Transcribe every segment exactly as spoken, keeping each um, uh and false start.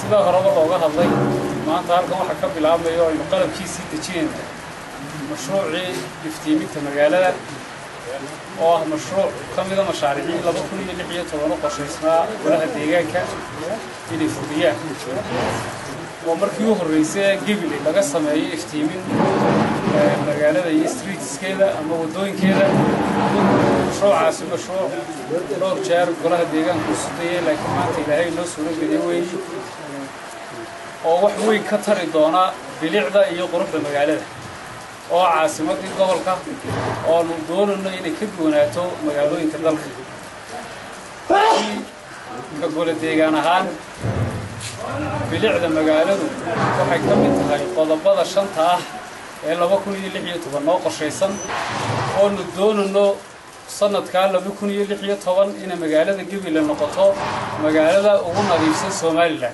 sida horeba looga hadlay maanta halkan waxa ka bilaabmayo in qalabkiisii dejinayna mashruucii iftiiminta magaalada oo ah mashruuc kamida mashaariicii laba kun iyo lix iyo toban qorshaysnaa golaha deegaanka inay fuliyaan oo markii ugu horeysay Gabiley laga sameeyay iftiimin magaalada iyo streetskeeda ama wadooyinkeeda mashruucaasi mashruuc dhowr jeer golaha deegaanka u sudayay laakiin maanta ilaahay noo suuro geliyay weyn oo wax weyn ka tari doona bilicda iyo quruxda magaalada oo caasimadii gobolka oo nu doonayno inay ka duwanaato magaalooyinka dalka ka gole deegaan ahaan bilicda magaaladu waxay ka mid tahay qodobada shanta ah ee laba kun iyo lix iyo toban noo qorshaysan oo nu doonayno sanadka laba kun iyo lix iyo toban in magaalada Gabiley noqoto magaalada ugu nadiifsan Soomaaliland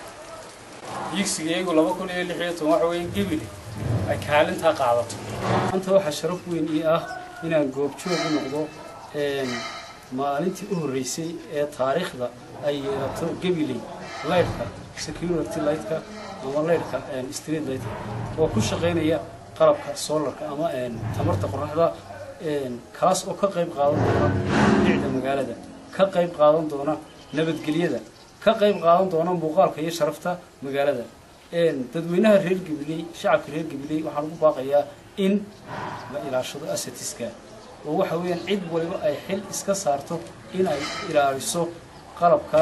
yigsigeegu laba kun iyo lix iyo toban waxa weyn Gabiley ay kaalinta qaadato anta waxa sharaf weyn ii ah inaan goobjoog u noqdo een maalintii u horeysay ee taariikhda ay yeelato Gabiley lightka security lightka ama lightka een street light oo ku shaqeynaya qalabka solarka ama een tamarta qorraxda een kaas oo ka qayb qaadan doona bilicda magaalada ka qayb qaadan doona nabadgelyada ka qayb qaadan doona muuqaalka iyo sharafta magaalada een dadweynaha reer Gabiley shacabka reer Gabiley waxaan ugu baaqayaa in la ilaashado asatiska oo waxa weeyaan cid waliba ay xil iska saarto in ay ilaaliso qalabka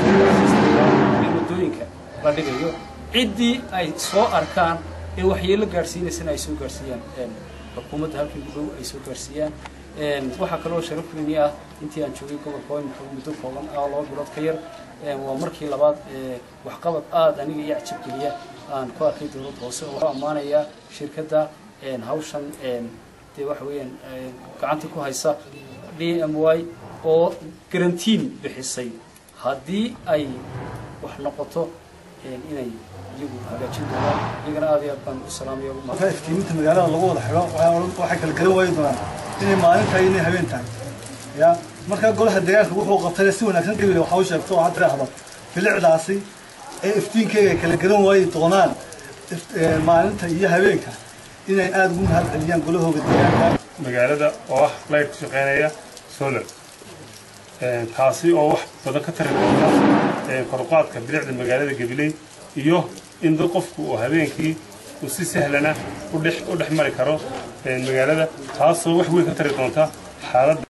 wadooyinka la dhigayo cidii ay soo arkaan ee waxyeello gaarsiinaysan ay soo gaarsiiyaan een xukuumadda halkii ugu dhow ay soo gaarsiiyaan een waxa kale oo sharaf weyn ah intii aan joogay gobolka muddo kooban ah laba bilood ka yar waa markii labaad ee wax qabad aad aniga iyo cajib geliya aan ku arkay dowladda hoose oo amaanaya shirkadda een hawshan een tii wax weeyaan gacanta ku haysa D M Y oo garantiin bixisay haddii ay wax noqoto een inay iyagu hagaajin doonaan iyagana aad iyo aad baan u salaamayaa marka iftiiminta magaalada lagu wada xiro waxa kala garan waayo doonaan inay maalinta inay habeen tahay ya marka golaha deegaanka wuxuu qabtay si wanaagsan Gabiley waxa uu sheegtay oo hadda ahba bilicdaasi ee iftiinkeega kala garan waayo doonaan maalinta iyo habeenka inay aad ugu mahad celiyaan golahooda deegaanka magaalada oo ah light shaqeynaya solar ee taasi oo wax badan ka tari doonta ee korqaadka bilicda magaalada Gabiley iyo in dad qofku oo habeenkii uu si sahlana u dhex u dhex mari karo magaalada taasoo wax weyn ka tari doonta xaalad